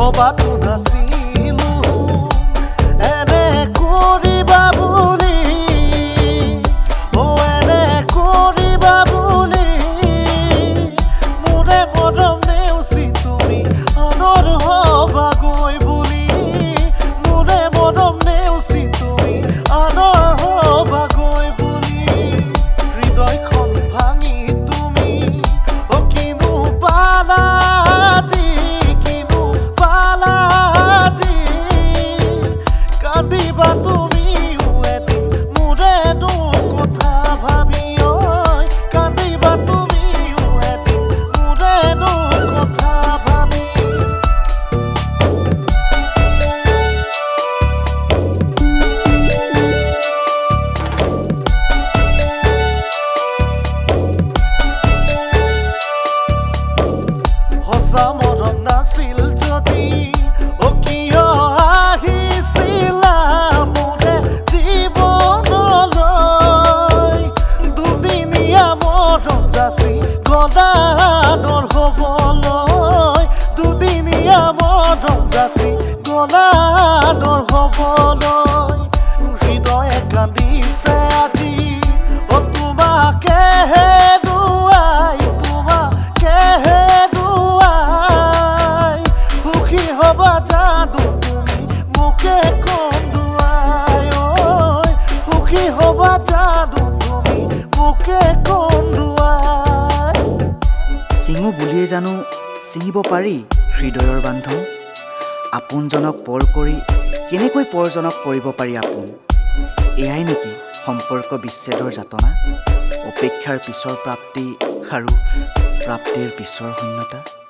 ভবাতো নাছিলো এনে কৰিবা বুলি এনে কৰিবা বুলি মোৰে মৰম নেওচি তুমি আনৰ হবাগৈ বুলি মোৰে মৰম নেওচি তুমি আনৰ হবাগৈ বুলি হৃদয়খন ভাঙি তুমি কিনো পালাজি কান্দিবা তুমিও এদিন মোৰেনো কথা ভাবি কান্দিবা তুমিও এদিন মোৰেনো কথা ভাবি সঁচা মৰম নাছিল যদি কিয় আহিছিলা মোৰে জীৱনলৈ দুদিনীয়া মৰম যাচি গলানৰ হ'বলৈ দুদিনীয়া মৰম যাচি গলানৰ হ'বলৈ হৃদয়ে কান্দিছে আজি তোমাকে হেৰুৱাই তোমাকে হেৰুৱাই সুখী হবা জানো তুমি মোকে কন্দুৱাই সুখী হবা জানো তুমি মোকে কন্দুৱাই চিঙো বুলিয়ে জানো ছিঙিব পাৰি হৃদয়ৰ বান্ধন আপোনজনক পৰ কৰি কেনেকৈ পৰজনক কৰিব পাৰি আপোন এয়াই নেকি সম্পৰ্ক বিচ্ছেদৰ যাতনা অপেক্ষাৰ পিছৰ প্ৰাপ্তি আৰু প্ৰাপ্তিৰ পিছৰ শূন্যতা